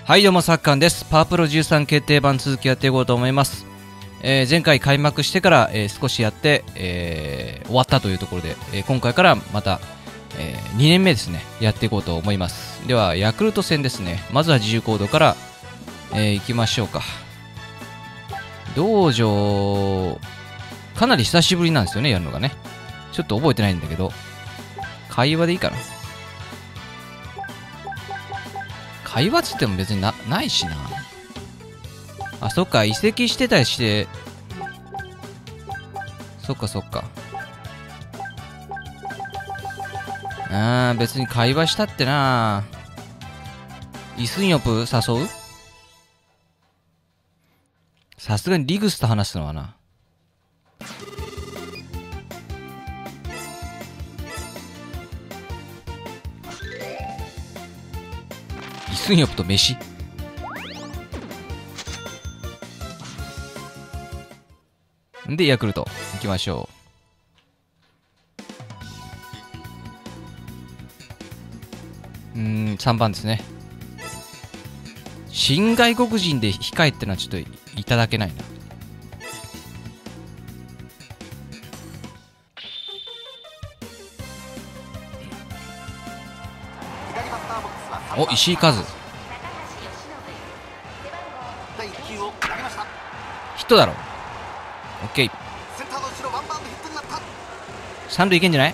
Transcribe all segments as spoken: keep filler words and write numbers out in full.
はい、どうもサッカンです。パワープロじゅうさん決定版続きやっていこうと思います。えー、前回開幕してから、えー、少しやって、えー、終わったというところで、えー、今回からまた、えー、にねんめですね、やっていこうと思います。では、ヤクルト戦ですね。まずは自由コードから、えー、行きましょうか。道場、かなり久しぶりなんですよね、やるのがね。ちょっと覚えてないんだけど、会話でいいかな。会話つっても別に な, ないしな。あ、そっか、移籍してたりして、そっかそっか。あー、別に会話したってな。イスンヨプ誘う？さすがにリグスと話すのはな。イスンヨプと飯？で、ヤクルト行きましょう。うーん、さんばんですね。新外国人で控えってのはちょっといただけないな。お、石井和。ヒットだろ。オッケー。三塁いけんじゃない？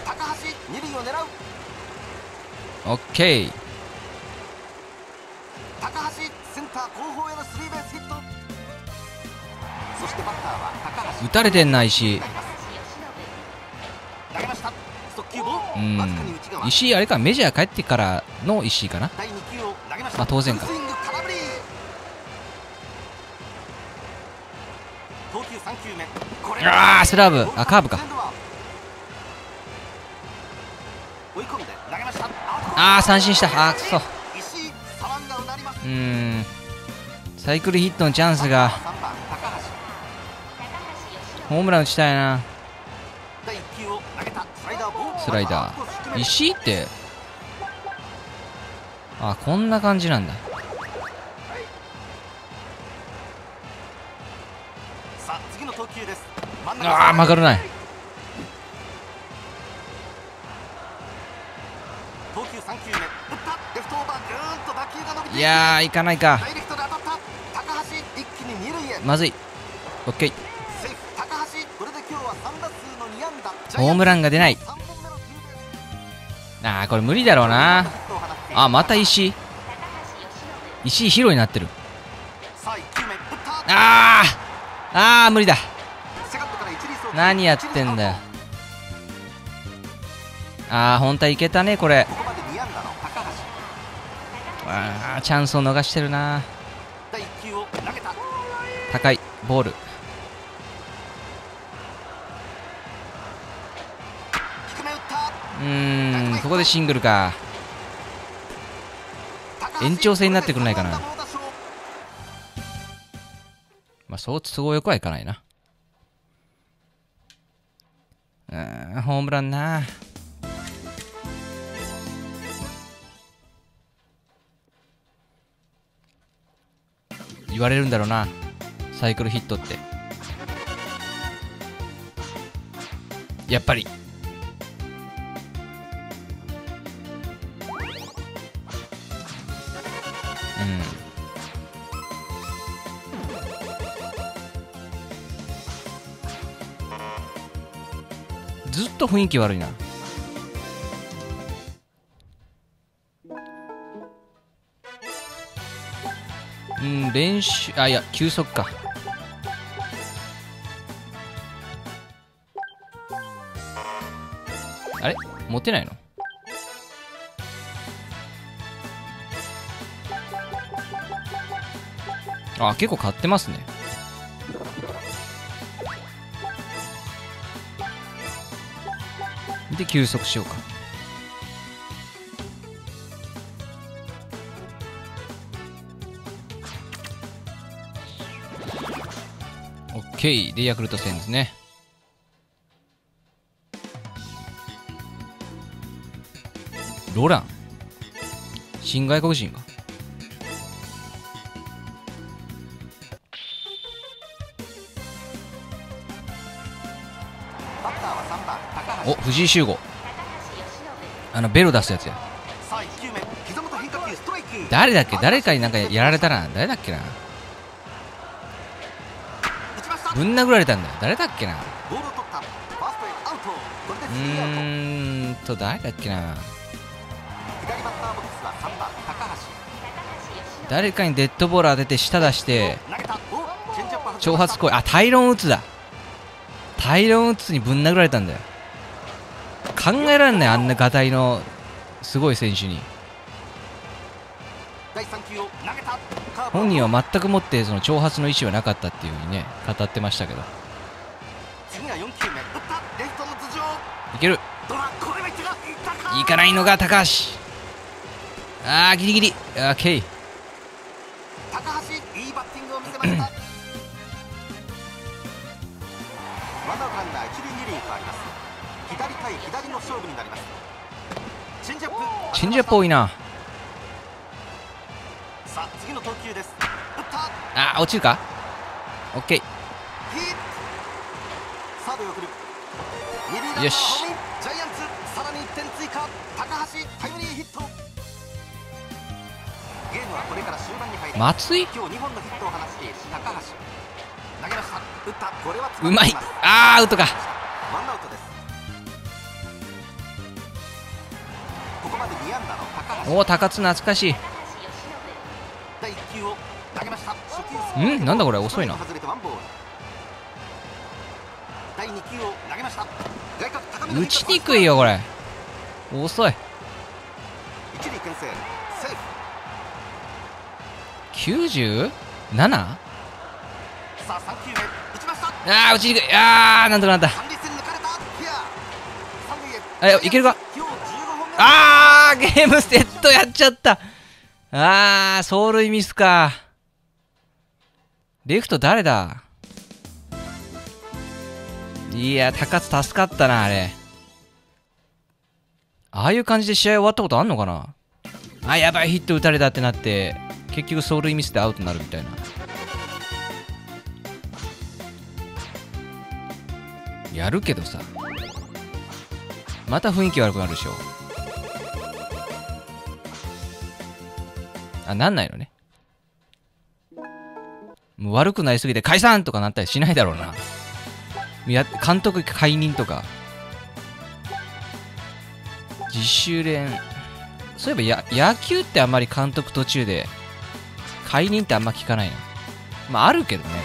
オッケー。 高橋センター後方へのスリーベースヒット。そしてバッターは高橋。 打たれてんな、石井。 投げました。速球ボール。 うんわずかに内側。 石井あれか、メジャー帰ってからの石井かな。 だいに球を投げました。 まあ当然か。 フルスイング空振り。投球さん球目。これあー、スラーブ。あ、カーブか。 追い込んで投げました。 あー、三振した。あー、くそ。 石井サワンがうなります。 うーん、サイクルヒットのチャンスが。 さんばん高橋。 ホームラン打ちたいな。 だいいっ球を投げた。スライダーボール。 スライダー。石井ってあ、こんな感じなんだ。 さあ次の投球です。 あー、曲がらない。 投球さん球目。打った。レフトオーバー。ぐーんと打球が伸びていく。 いやー、いかないか。 ダイレクトで当たった。高橋一気に二塁へ。 まずい。オッケー。 セーフ。高橋これで今日はさん打数のに安打。 ホームランが出ない。 さんぼんめのツーベース。 あー、これ無理だろうな。あ、また石井。石井ヒロになってる。 さあいっ球目。打った。 あー、あー、無理だ。 セカンドから一塁送球。 何やってんだよ。あー、本当はいけたね、これ。 ここまでに安打の高橋。 あー、チャンスを逃してるな。 だいいっ球を投げた。 高いボール。 低め打った。 うーん、ここでシングルか。延長戦になってくれないかな。まあ、そう都合よくはいかないな。うーん、ホームランな。言われるんだろうな、サイクルヒットって。やっぱりうん、ずっと雰囲気悪いな。うん、練習、あ、いや、休息か。あれ持てないの？あ、結構買ってますね。で、休息しようか。オッケー。で、ヤクルト戦ですね。ロラン、新外国人が。 お、藤井秀吾、あのベロ出すやつや。 さあいっきゅうめ膝元変化球ストライク。 誰だっけ、誰かになんかやられたな。誰だっけな、 打ちました。 ぶん殴られたんだよ。誰だっけな。 ボールを取った。ファーストへアウト。これでうスリーアウト。 ーんと誰だっけな。 左バッターボックスはさんばん高橋。 誰かにデッドボール当てて舌出して投げた。おチェンジアップは挑発行為。あ、タイロンウッズだ。タイロンウッズにぶん殴られたんだよ。考えられない、あんなガタイのすごい選手に。 だいさん球を投げた。カーブ本人は全くもってその挑発の意思はなかったっていう風にね語ってましたけど。 次がよん球目打ったレフトの頭上。 いける。 ドラこれは一がいったか。 いかないのが高橋。あーギリギリ。あーケイ。 高橋いいバッティングを見せました。ワンアウトランナー一塁二塁に変わります。左対左の勝負になります。チェンジアップ。 チェンジアップ多いな。 さあ次の投球です。打った。 あー落ちるか。オッケー。 ヒット。サードへ送る。二塁ランナーよしホームイン。ジャイアンツさらにいってん追加。高橋タイムリーヒット。ゲームはこれから終盤に入ります。 松井今日にほんのヒットを放っている高橋。投げました。打った。これはうまい。あーアウトか。 ワンアウトです。ここまでに安打の高橋。 おお高津懐かしい。 だいいっ球を投げました。初球んなんだこれ遅いな。 外れてワンボール。だいに球を投げました。外角高めの打ちにくいよこれ。遅い。 一塁牽制セーフ。 きゅうじゅうなな。 さあさん球目打ちました。 あー打ちにくい。あーなんとかなった。 三塁線抜かれた。フェア三塁へ。 あいけるか。 今日じゅうごほんめ。 あーゲームセットやっちゃった。あー走塁ミスか。レフト誰だ。いや高津助かったなあれ。ああいう感じで試合終わったことあんのかな。あやばいヒット打たれたってなって結局走塁ミスでアウトになるみたいな。やるけどさまた雰囲気悪くなるでしょ。あなんないのね。もう悪くなりすぎて解散とかなったりしないだろうな。や監督解任とか自主練。そういえばや野球ってあんまり監督途中で解任ってあんま聞かないな。まああるけどね。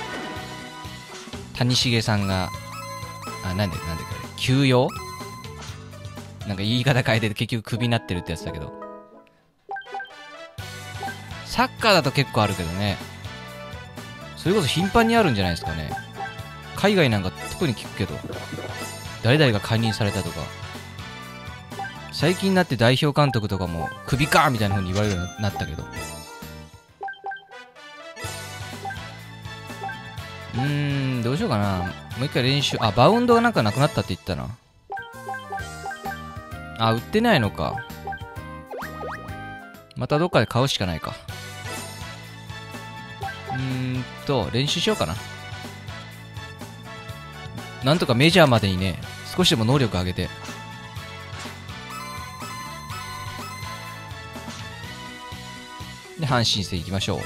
谷繁さんがあなんでなんでか休養なんか言い方変えて結局クビになってるってやつだけど、サッカーだと結構あるけどね。それこそ頻繁にあるんじゃないですかね。海外なんか特に聞くけど誰々が解任されたとか。最近になって代表監督とかもクビかみたいな風に言われるようになったけど。うーんどうしようかな。もう一回練習。あバウンドがなんかなくなったって言ったな。あ売ってないのか。またどっかで買うしかないか。うーんと練習しようかな。なんとかメジャーまでにね少しでも能力上げて。で阪神戦行きましょう。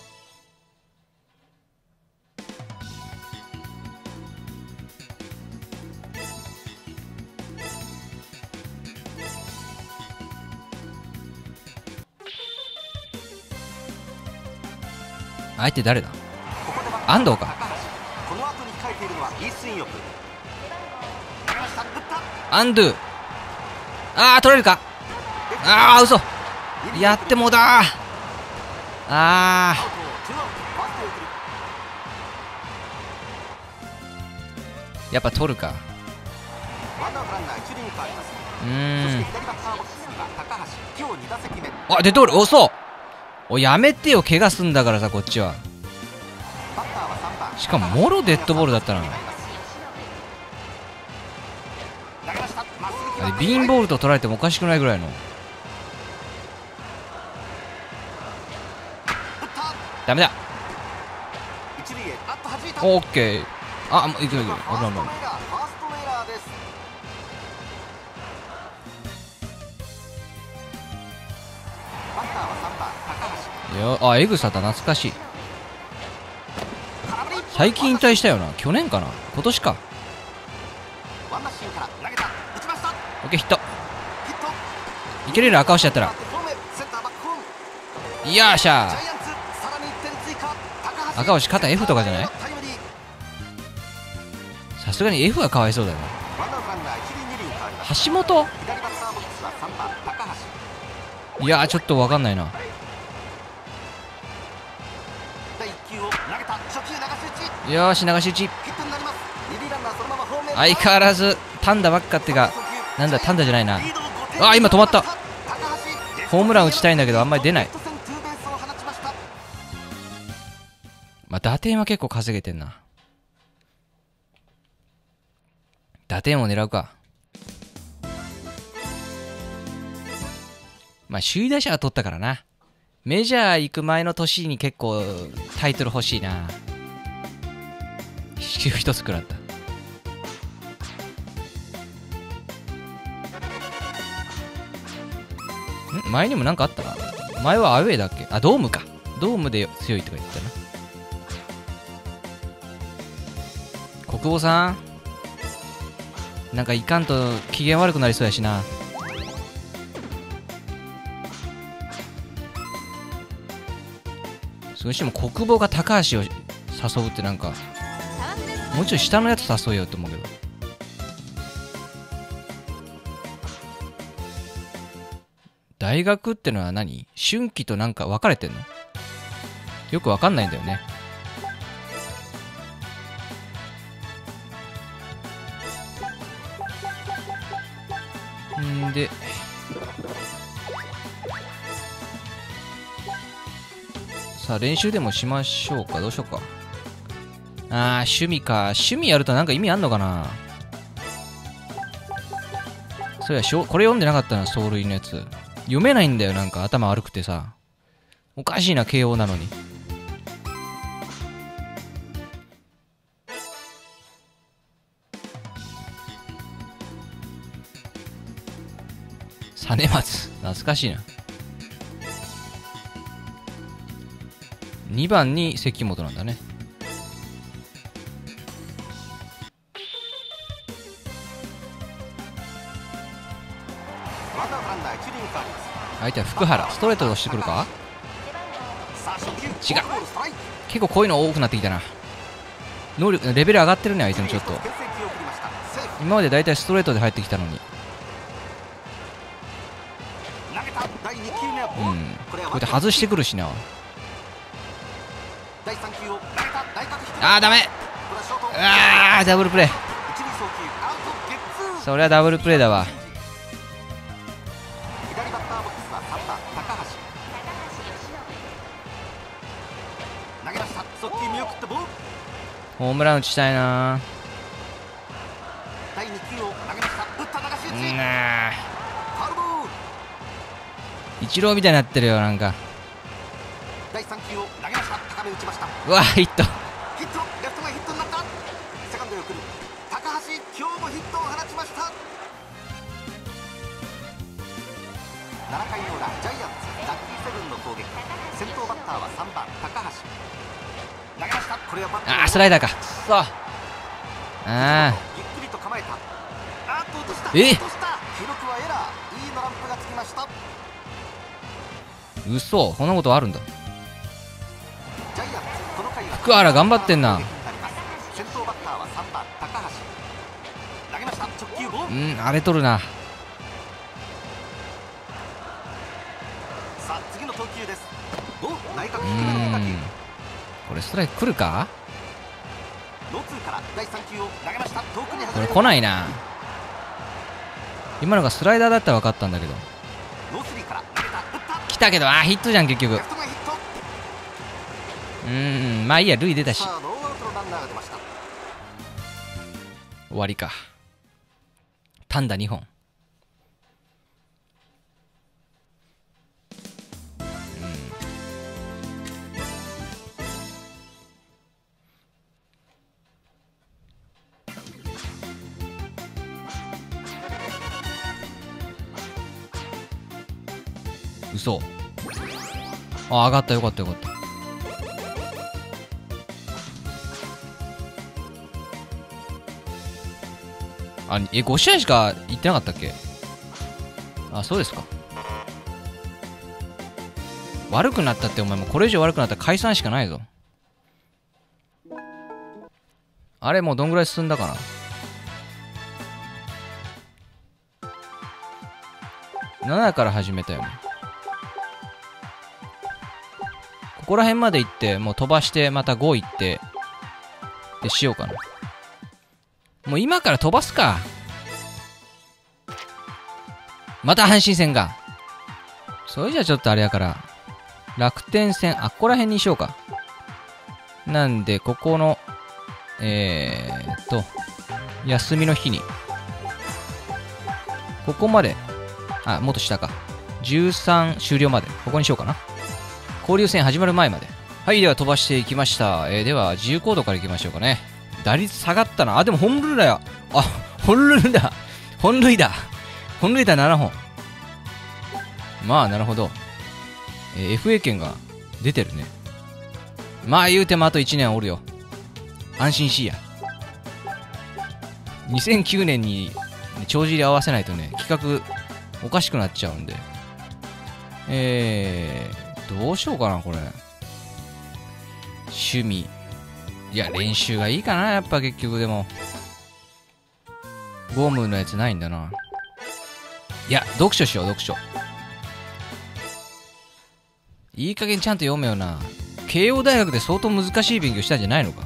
相手誰だ。安藤か。 この後に控えているのはイ・スンヨプ。 アンドゥ。あー取れるか。あー嘘やってもだー。あーやっぱ取るか。うーんあデッドボール遅っ。おやめてよ怪我すんだからさこっちは。しかももろデッドボールだったな。あれビーンボールと取られてもおかしくないぐらいの。ダメだ。オッケー。あもういくいく。危ない危ない。 ッターはさんばん高橋。 いやあエグサだ、懐かしい。最近引退したよな。去年かな、今年か。 ワンナッシンから投げた、打ちました。 オッケーヒット。 ヒット。 いけるよ赤星やったら。 ホームセンターバックホーム。 よっしゃジャイアンツさらにいってん追加。高橋赤星肩 F とかじゃない。 タイムリー。 さすがに F はかわいそうだよな。 ワンアウトランナー一塁二塁に変わります。 橋本。 左バッターボックスはさんばん高橋。 いやーちょっと分かんないな。 だいいっ球を投げた、初球流し打ち。 よーし流し打ち。 ヒットになります。二塁ランナーそのままホームへ。 相変わらず単打ばっかってか、なんだ単打じゃないな。 リードをごてん。 あ今止まった。 高橋ホームラン打ちたいんだけどあんまり出ない。 レフト線ツーベースを放ちました。 まあ打点は結構稼げてんな。打点を狙うか。まあ首位打者は取ったからな。メジャー行く前の年に結構タイトル欲しいな。一つ食らった。ん前にもなんかあったな。前はアウェーだっけ。あドームか。ドームで強いとか言ったな。国保さんなんかいかんと機嫌悪くなりそうやしな。それにしても国母が高橋を誘うってなんかもうちょい下のやつ誘えよって思うけど。大学ってのは何？春季となんか分かれてんの？よく分かんないんだよね。んでさあ練習でもしましょうか。どうしようか。あー趣味か。趣味やるとなんか意味あんのかな。そうやしょこれ読んでなかったな。走塁のやつ読めないんだよ。なんか頭悪くてさおかしいな。慶応なのに。実松懐かしいな。にばんに関本なんだね。相手は福原。ストレートで押してくるか。違う。結構こういうの多くなってきたな。能力レベル上がってるね相手の。ちょっと今までだいたいストレートで入ってきたのに。うんこうやって外してくるしな。あーダメ。あーダブルプレー。それはダブルプレーだわ。ホームラン打ちたいな。なあイチローみたいになってるよなんか。うわヒット。 ヒット、レフトがヒットになった。セカンドへ送る高橋、今日もヒットを放ちました。ななかいの裏、ジャイアンツラッキーセブンの攻撃。先頭バッターはさんばん高橋。投げました。これはバッター。 あースライダーか。そうああゆっくりと構えた。あーっと落とした。 え落とした。記録はエラー。いいのランプがつきました。 嘘こんなことあるんだ。 ジャイアンツこの回は福原頑張ってんな。 先頭バッターはさんばん高橋。投げました。直球ボール。 うんあれ取るな。 さあ次の投球です。お内角う低めの変化球。 んこれストライク来るか。 ノーツーからだいさん球を投げました。遠くにこ外れる。 れ来ないな。今のがスライダーだったら分かったんだけど。 ノースリーから投げた。打った。 来たけどあーヒットじゃん結局。 レフトがヒット。 うーんまあいいや塁出たしさあノーアウトのランナーが出ました。 終わりか。単打にほん。嘘あ、上がった。よかったよかった。あ、え、ご試合しか行ってなかったっけ？あ、そうですか。悪くなったって、お前もうこれ以上悪くなったら解散しかないぞ。あれ、もうどんぐらい進んだかな。ななから始めたよね。ここら辺まで行って、もう飛ばして、またご行って、でしようかな。もう今から飛ばすか。また阪神戦が。それじゃちょっとあれやから、楽天戦、あ、ここら辺にしようか。なんで、ここの、えーっと、休みの日に、ここまで、あ、もっと下か。じゅうさん終了まで。ここにしようかな。交流戦始まる前まで。はい、では飛ばしていきました。えー、では、自由行動からいきましょうかね。打率下がったな。あ、でも本塁打や。あ、本塁打。本塁打。本塁打ななほん。まあ、なるほど。えー、エフエー 権が出てるね。まあ、言うてもあといちねんおるよ。安心しいや。にせんきゅうねんに帳尻合わせないとね、企画おかしくなっちゃうんで。えー、どうしようかな、これ。趣味。いや、練習がいいかな、やっぱ結局でも。ゴムのやつないんだな。いや、読書しよう、読書。いい加減ちゃんと読めよな。慶応大学で相当難しい勉強したんじゃないのか。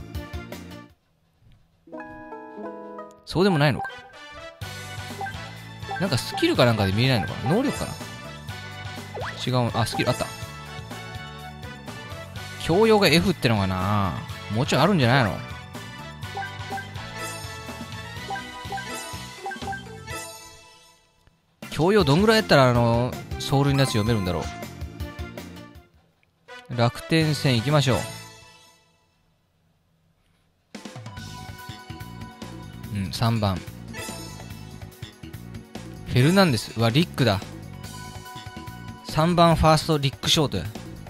そうでもないのか。なんかスキルかなんかで見えないのかな。能力かな。違う。あ、スキルあった。教養が F ってのかな。もうちょいあるんじゃないの。教養どんぐらいやったらあの走塁のやつ読めるんだろう。楽天戦行きましょう。うん、さんばんフェルナンデス。うわ、リックだ。さんばんファーストリックショートや。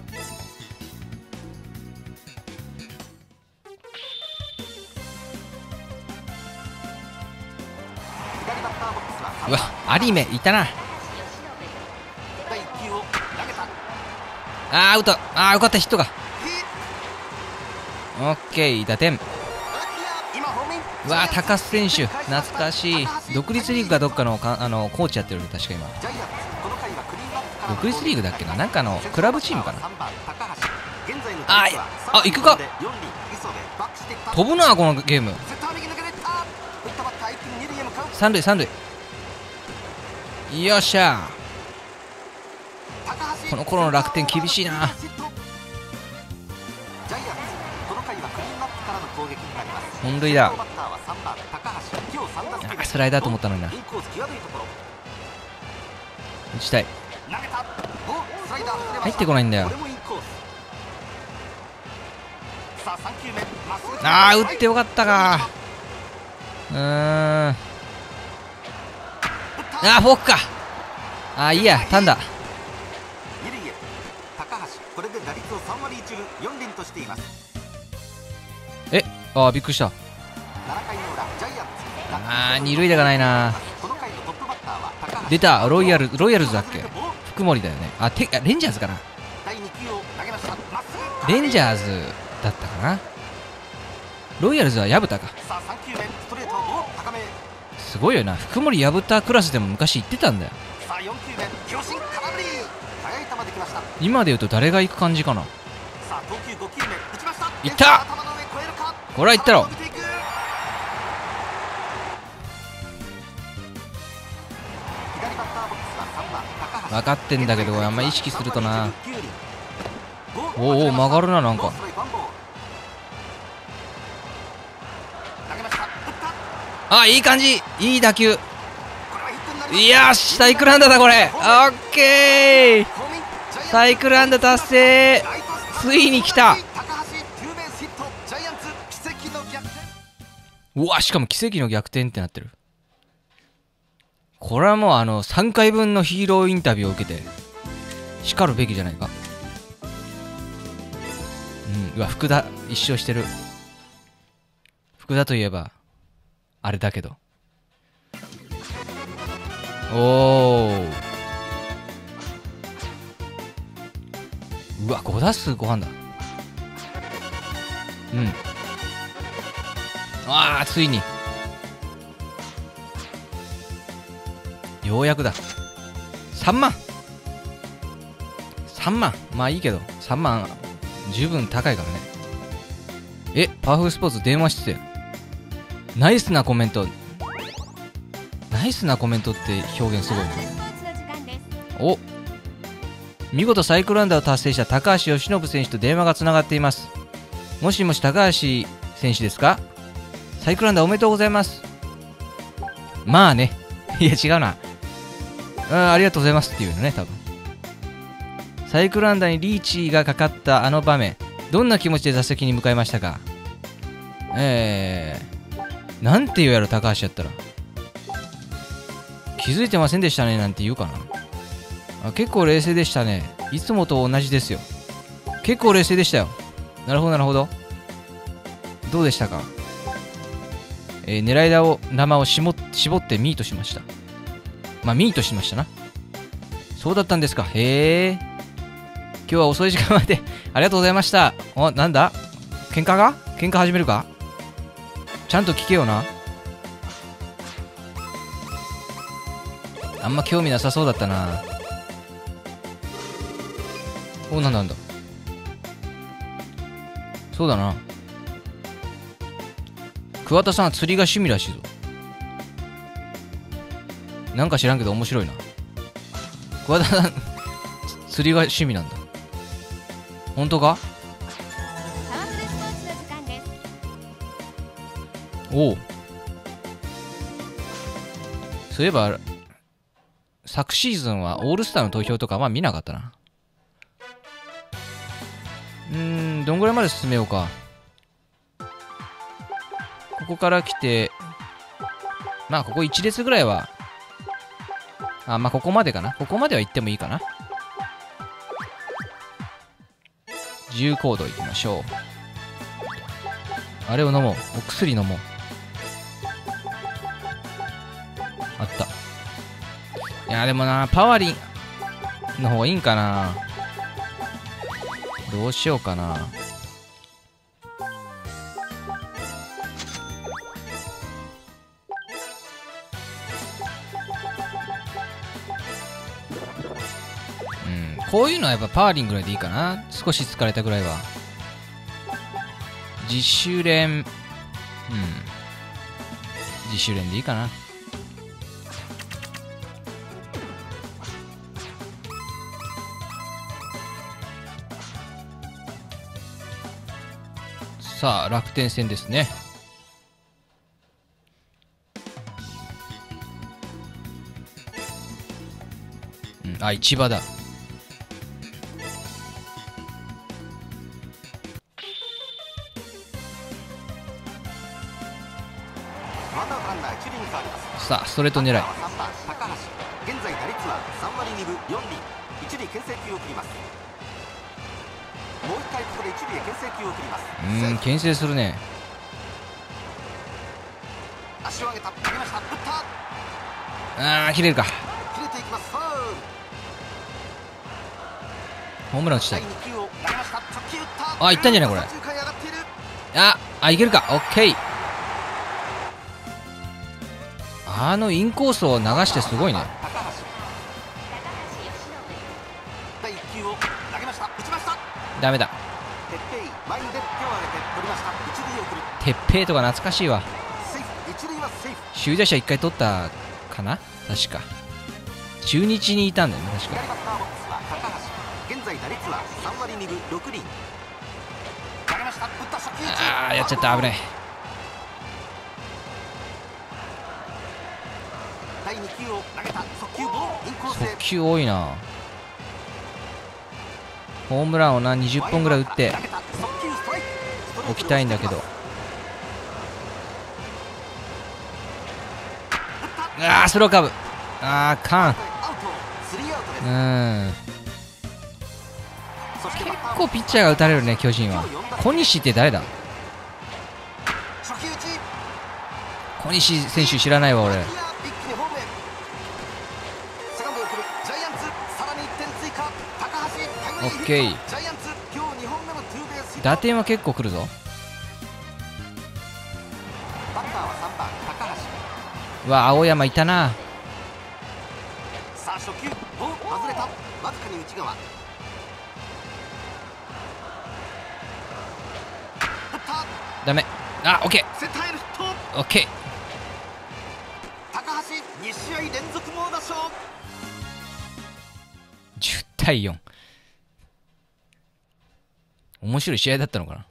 うわ、有馬いたな。あー、アウト。あー、よかった、ヒットが。オッケー、打点。うわー、高須選手懐かしい。独立リーグかどっかのかあのコーチやってるの確か今。独立リーグだっけな、なんかのクラブチームかな。あー、あ、行くか。飛ぶなこのゲーム。三塁三塁。よっしゃー。この頃の楽天厳しいな。本塁打。スライダーと思ったのにな。打ちたい。入ってこないんだよ。あー、打ってよかったか。うーん。あー、フォークか。あー、いいや、単打。え、あー、びっくりした。あー、二塁打がないな。出た、ロイヤル、ロイヤルズだっけ。福森だよね。あ、てレンジャーズかな。レンジャーズだったかな。ロイヤルズは薮田か。すごいよな。福森薮田クラスでも昔行ってたんだよ。今で言うと誰が行く感じかな。いった。これは行ったろ。分かってんだけどあんま意識するとな。おーおー、曲がるな。なんかあ、いい感じ。いい打球。いやーし、サイクル安打だこれ。オッケー、サイクル安打達成。ついに来た。うわ、しかも奇跡の逆転ってなってる。これはもうあのさんかいぶんのヒーローインタビューを受けてしかるべきじゃないか。 うん、うわ福田一生してる。福田といえばあれだけど、おお、うわご打数ごはんだ。うん、ああついにようやくだ。さんまんさんまん、まあいいけどさんまん十分高いからね。え、パワフルスポーツ電話出演、ナイスなコメント。ナイスなコメントって表現すごいね。お、見事サイクルランダーを達成した高橋由伸選手と電話がつながっています。もしもし高橋選手ですか？サイクルランダーおめでとうございます。まあね、いや違うな、あ、ありがとうございますっていうのね、多分。サイクルランダーにリーチがかかったあの場面、どんな気持ちで座席に向かいましたか？えー、なんて言うやろ高橋やったら。気づいてませんでしたねなんて言うかな。あ、結構冷静でしたね。いつもと同じですよ。結構冷静でしたよ。なるほどなるほど。どうでしたか？えー、狙い玉を生を絞ってミートしました。まあミートしましたな。そうだったんですか。へえ。今日は遅い時間までありがとうございました。お、なんだ喧嘩が喧嘩始めるか？ちゃんと聞けよな。あんま興味なさそうだったな。お、なんだなんだ。そうだな。桑田さんは釣りが趣味らしいぞ。なんか知らんけど面白いな。桑田さん釣りが趣味なんだ。本当か？おお。そういえば昨シーズンはオールスターの投票とかあんま見なかったな。うーん、どんぐらいまで進めようか。ここから来て、まあここいち列ぐらいは、あ、まあここまでかな。ここまでは行ってもいいかな。自由行動行きましょう。あれを飲もう。お薬飲もう。あった。いやでもな、パワリンの方がいいんかな。どうしようかな。うん、こういうのはやっぱパワリンぐらいでいいかな。少し疲れたぐらいは。自主練、うん、自主練でいいかな。さあ楽天戦ですね。うん、あ、市場だ。さあストレート狙い。 さんばん高橋、現在打率はさんわりにぶよんりん、一塁牽制球を送ります。もう一回ここで一塁へ牽制球を送ります。 うーん、牽制するね。 足を上げた、投げました、打った。 ああ、切れるか。 切れていきます。ファウル。 ホームラン打ちたい。 だいにきゅうを投げました、直球打った。 あ、いったんじゃないこれ。ああ、いけるか。オッケー。あのインコースを流してすごいね。ダメだ。鉄平とか懐かしいわ。首位打者いっかい取ったかな確か。中日にいたんだよね確か。ああ、やっちゃった。危ない。速球多いな。ホームランをなにじゅっぽんぐらい打っておきたいんだけど。ああ、スローカーブ。ああ、カーン。うん。 結構ピッチャーが打たれるね巨人は。小西って誰だ。小西選手知らないわ俺。オッケー。打点は結構くるぞ。うわ青山いたな。 さあ初球外れた。わずかに内側。 ダメ。あオッケー。センターへのヒット。 ーオッケー。 高橋に試合連続猛打賞。 じゅうたいよん。面白い試合だったのかな。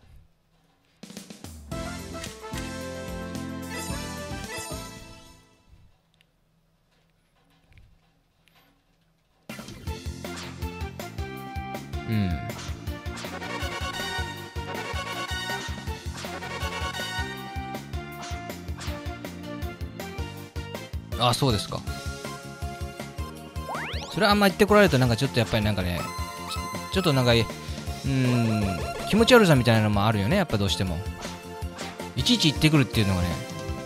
うん。あ、そうですか。それはあんま言ってこられるとなんかちょっとやっぱりなんかね、ちょちょっとなんかうーん気持ち悪さみたいなのもあるよね、やっぱどうしても。いちいち言ってくるっていうのがね。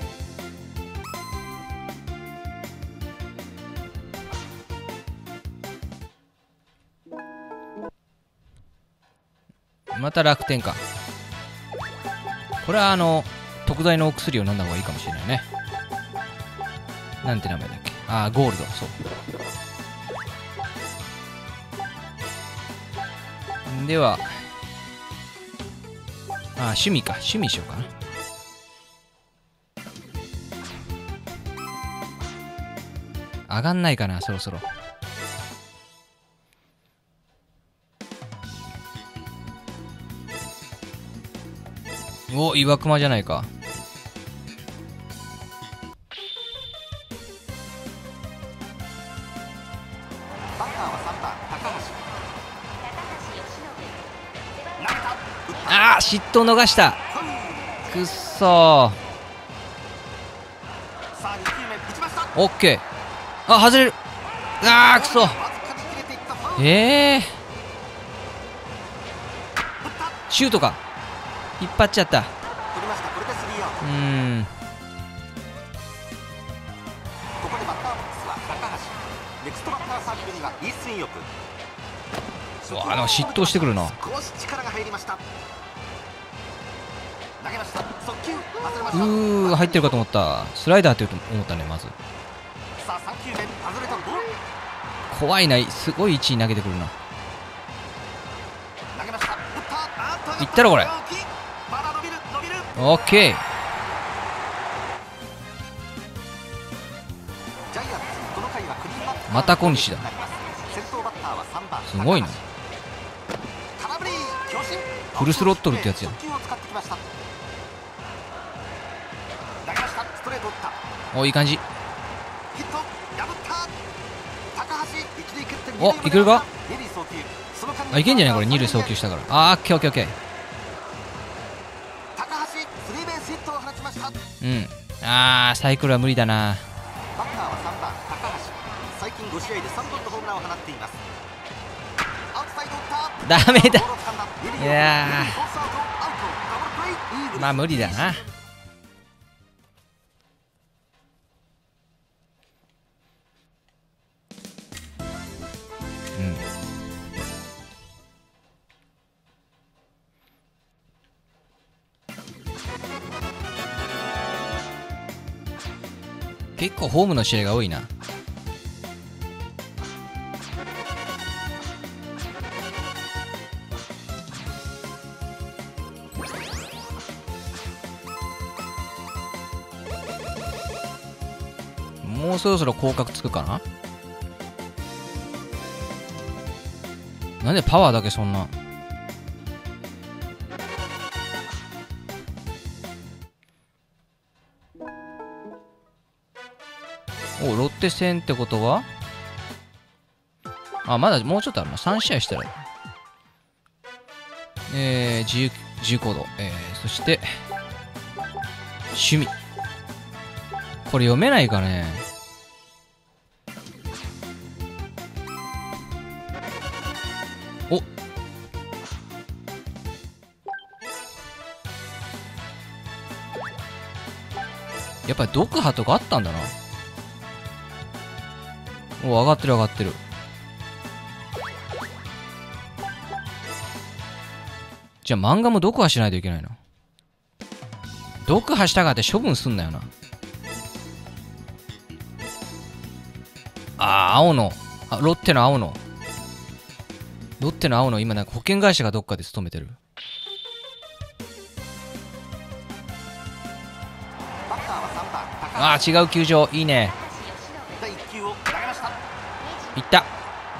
また楽天か。これはあの特大のお薬を飲んだ方がいいかもしれないね。なんて名前だっけ。ああゴールド。そうではああ趣味か。趣味しようかな。上がんないかなそろそろ。お岩隈じゃないか。 バッターはさんばん高橋。 ああ失投逃した。くっそー。オッケー。あ外れる。ああくそ。ええー、シュートか。引っ張っちゃった。うーん。 ここでバッターボックスは高橋。ネクストバッターサークルにはイ・スンヨプ。 あの嫉妬してくるな。 少し力が入りました。投げました。速球外れました。 うー入ってるかと思った。スライダーって言うと思ったねまず。 さあさん球目外れたボール。 怖いな。すごい位置に投げてくるな。 投げました。 いったろこれ。オッケー。また小西だ。すごいな。フルスロットルってやつやん。おいい感じ。おいけるか。あいけんじゃないこれ。二塁送球したから。あーオッケーオッケーオッケー。うんあーサイクルは無理だな。 バッターはさんばん高橋。最近ご試合でさんぼんのホームランを放っています。アウトサイド打った。 ダメだ。いやーまあ無理だな。うん結構ホームの試合が多いな。もうそろそろ降格つくかな。なんでパワーだけそんな。おロッテ戦ってことはあまだもうちょっとあるな。さん試合したらえー、自由自由行動、えー、そして趣味これ読めないかね。おやっぱり読破とかあったんだな。お、上がってる上がってる。じゃあ漫画も読破しないといけないな。読破したがって処分すんなよな。ああ、青のあ、ロッテの青のロッテの青の今なんか保険会社がどっかで勤めてる。ああ、違う球場。いいね。いった。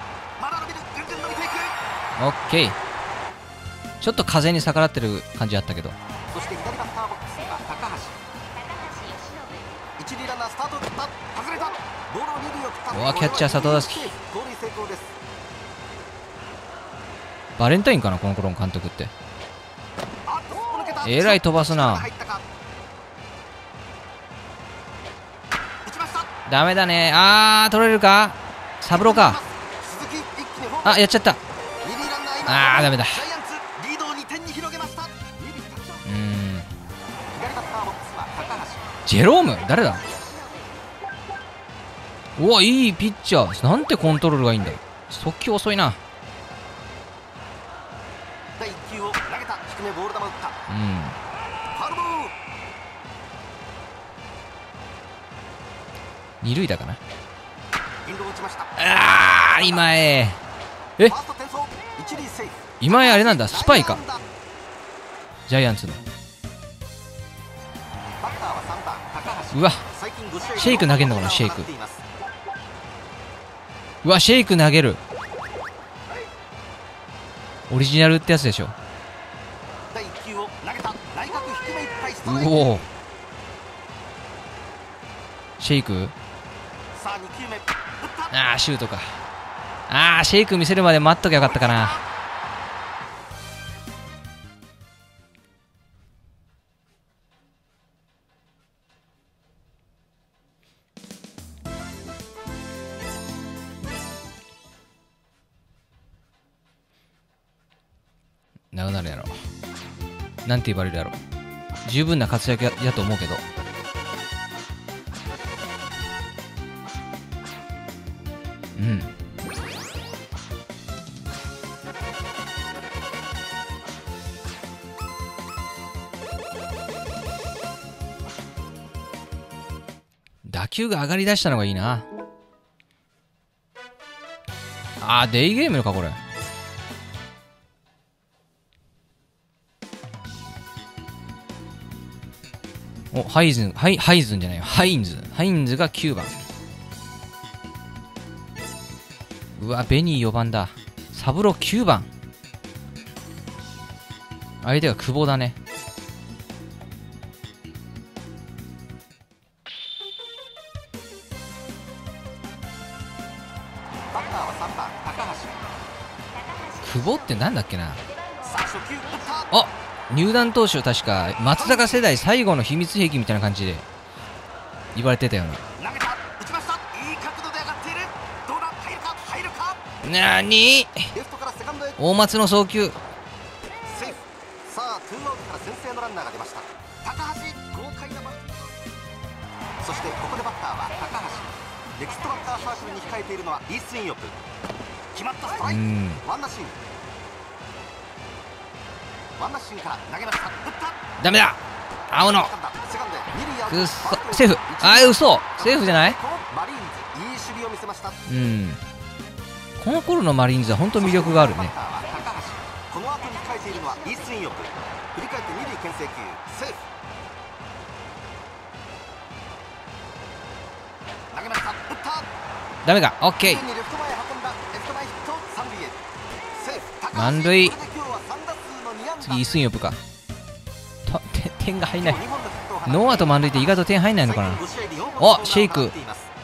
オッケー。ちょっと風に逆らってる感じあったけど。 そして左バッターボックスには高橋。一塁ランナースタートを切った。外れた。ボールを二塁を振った。 うわ、キャッチャー佐藤大樹。 盗塁成功です。 バレンタインかなこの頃の監督って。えらい飛ばすな。ダメだね。あー、取れるか。サブローか。あ、やっちゃった。あー、ダメだ。うーん。ジェローム誰だ。うわ、いいピッチャー。なんてコントロールがいいんだ。速球遅いな。うん。二塁だかな。あー、今へ。え、今へあれなんだ、スパイか。ジャイアンツの。うわ、シェイク投げんのかな。シェイク。うわ、シェイク投げる。オリジナルってやつでしょ。うお、シェイク。あー、シュートか。あー、シェイク見せるまで待っときゃよかったかな。なくなるやろ。なんて言われるやろ。十分な活躍 や, やと思うけど。うん。打球が上がりだしたのがいいな。あー、デイゲームのかこれ。お、ハイズン、ハイ、ハイズンじゃないよ。ハインズ。ハインズがきゅうばん。うわ、ベニーよばんだ。サブロきゅうばん。相手が久保だね。久保ってなんだっけな。あ、入団当初確か松坂世代最後の秘密兵器みたいな感じで言われてたよな。なーに大松の送球。 そしてここでバッターは高橋。ネクストバッターサークルに控えているのはリースインヨプ。決まったストライク。ワンナッシング。ワンナッシングから投げました。打った。 ダメだ。青のくっそセーフ。あー、嘘セーフじゃない。 マリーンズいい守備を見せました。 うん、この頃のマリーンズは本当魅力があるね。 この後に控えているのはリースインヨプ。振り返って二塁牽制球セーフ。投げました。打った。ダメか。オッケー。満塁。次イスンヨプか。と点が入んない。ノーアウト満塁って意外と点入んないのかな。お、シェイク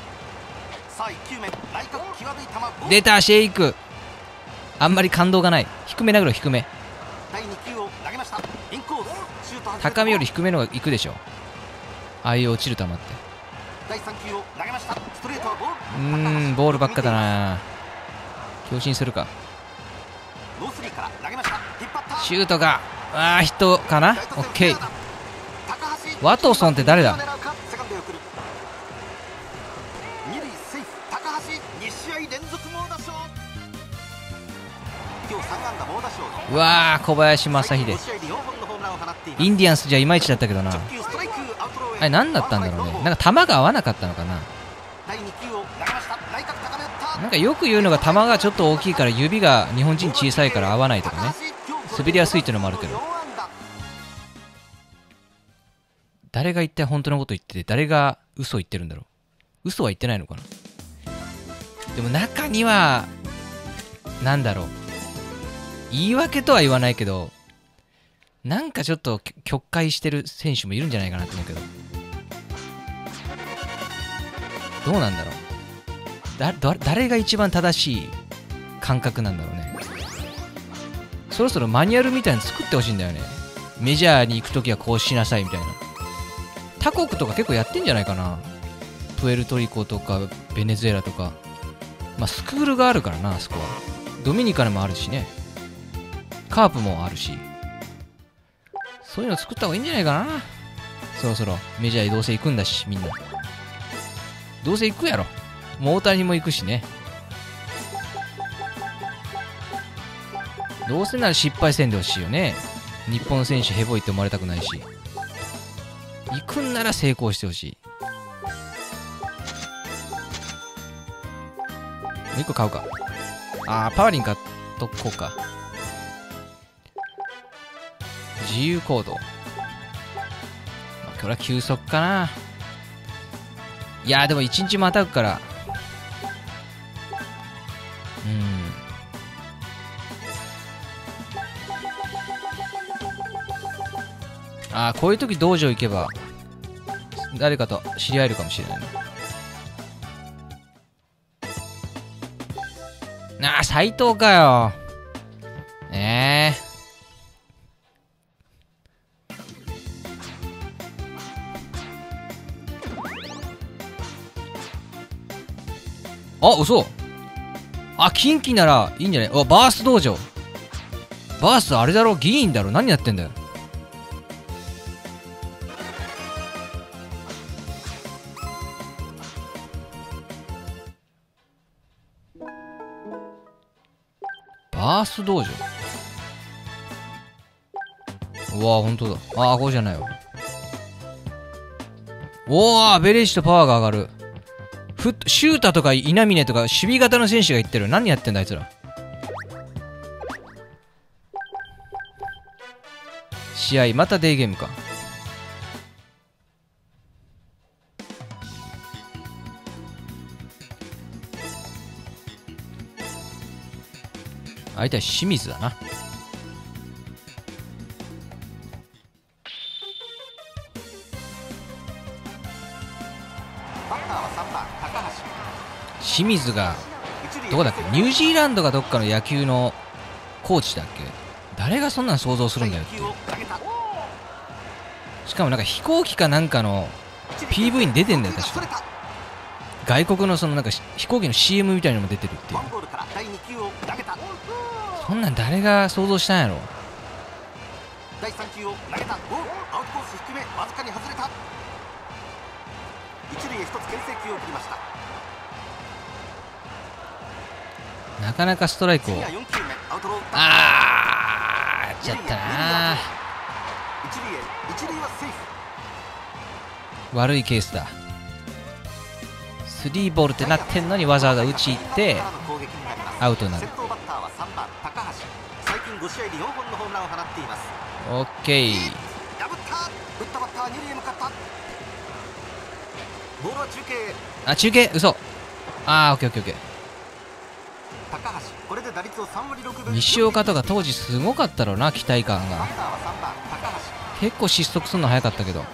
出た。シェイクあんまり感動がない。低めなぐらい低め。高めより低めのがいくでしょ。ああいう落ちる球って。うーん、ボールばっかだな。強振するか。シュートが、あー、ヒットかな。オッケー。ワトソンって誰だ。 今日さん安打猛打賞のうわー、小林正秀。 ご試合でよんほんのホームランを放っています。 インディアンスじゃいまいちだったけどな。 直球ストライク、アウトローへあれ何だったんだろうね。なんか球が合わなかったのかな。 だいに球を投げました。内角高め打った。 なんかよく言うのが球がちょっと大きいから指が日本人小さいから合わないとかね。滑りやすいっていうのもあるけど、誰が一体本当のこと言ってて誰が嘘言ってるんだろう。嘘は言ってないのかな。でも中にはなんだろう、言い訳とは言わないけど、なんかちょっと曲解してる選手もいるんじゃないかなと思うけど、どうなんだろう。だだ誰が一番正しい感覚なんだろうね。そろそろマニュアルみたいなの作ってほしいんだよね。メジャーに行くときはこうしなさいみたいな。他国とか結構やってんじゃないかな。プエルトリコとかベネズエラとか、まあスクールがあるからな、あそこは。ドミニカにもあるしね、カープもあるし、そういうの作った方がいいんじゃないかな。そろそろメジャーにどうせ行くんだし、みんなどうせ行くやろ。もう大谷も行くしね。どうせなら失敗せんでほしいよね。日本選手ヘボいって思われたくないし、行くんなら成功してほしい。もう一個買うか。あー、パワリン買っとこうか。自由行動、まあ、これは休息かな。いやーでも一日またぐから、うん、あー、こういう時道場行けば誰かと知り合えるかもしれないね。あー、斎藤かよ。ええー、あ、嘘。あ、近畿ならいいんじゃない。あ、バース道場。バースあれだろ、議員だろ。何やってんだよ。バース道場。うわ、ほんとだ。ああ、こうじゃないわ。おお、ベレージとパワーが上がる。フッシュータとか稲峰とか守備型の選手が言ってる。何やってんだあいつら。試合またデーゲームか。相手は清水だな。清水がどこだっけ、ニュージーランドがどっかの野球のコーチだっけ。誰がそんなん想像するんだよって。しかもなんか飛行機かなんかの ピーブイ に出てんだよ確か。外国のそのなんか飛行機の シーエム みたいなのも出てるっていう。そんなん誰が想像したんやろ。 だいさん球を投げた。アウトコース低め、わずかに外れた。一塁へ一つ牽制球を送りました。 なかなかストライクを、あー、やっちゃったな。悪いケースだ。スリーボールってなってんのにわざわざ打ち行ってアウトになる。オッケー。あ、中継、嘘。あー、オッケーオッケーオッケー。西岡とか当時すごかったろうな、期待感が。結構失速するの早かったけど。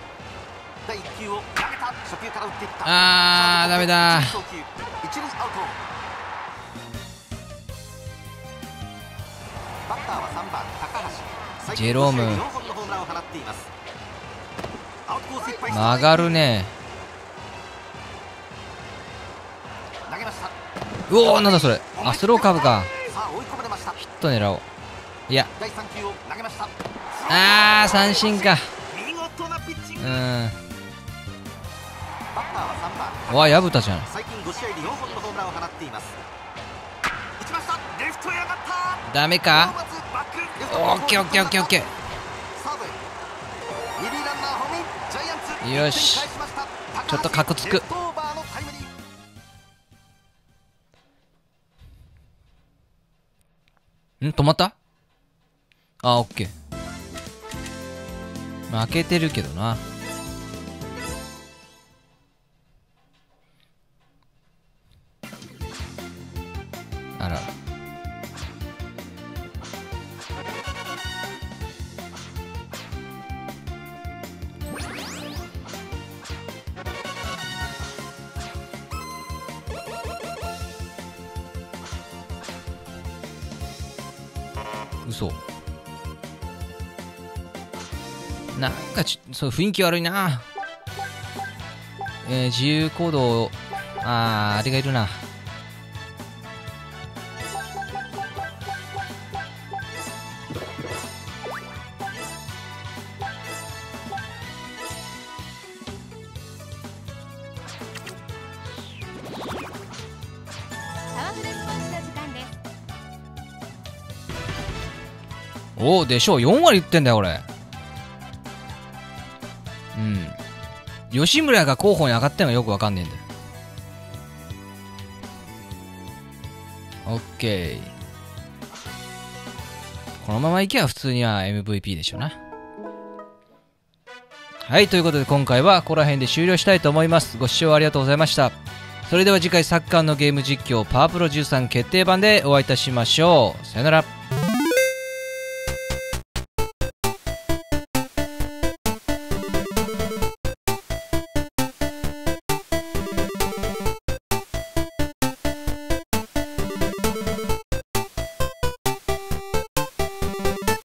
あー、ダメだ。ジェローム曲がるね。うおー、なんだそれ。あ、スローカーブか。ヒット狙おう。いや、あー、三振か。うん。うわ、薮田じゃん。 ダメか。オッケーオッケーオッケーオッケー。よし、ちょっとカクつく。ん、止まった。あ、オッケー。負けてるけどな。あら、嘘。なんかちそう雰囲気悪いな。えー、自由行動、あー、あれがいるな。おお、でしょう。よん割いってんだよ俺。うん、吉村が候補に上がったのがよくわかんねえんだよ。オッケー。このままいけば普通には エムブイピー でしょうな。はい、ということで今回はここら辺で終了したいと思います。ご視聴ありがとうございました。それでは次回サッカーのゲーム実況パワープロじゅうさん決定版でお会いいたしましょう。さよなら。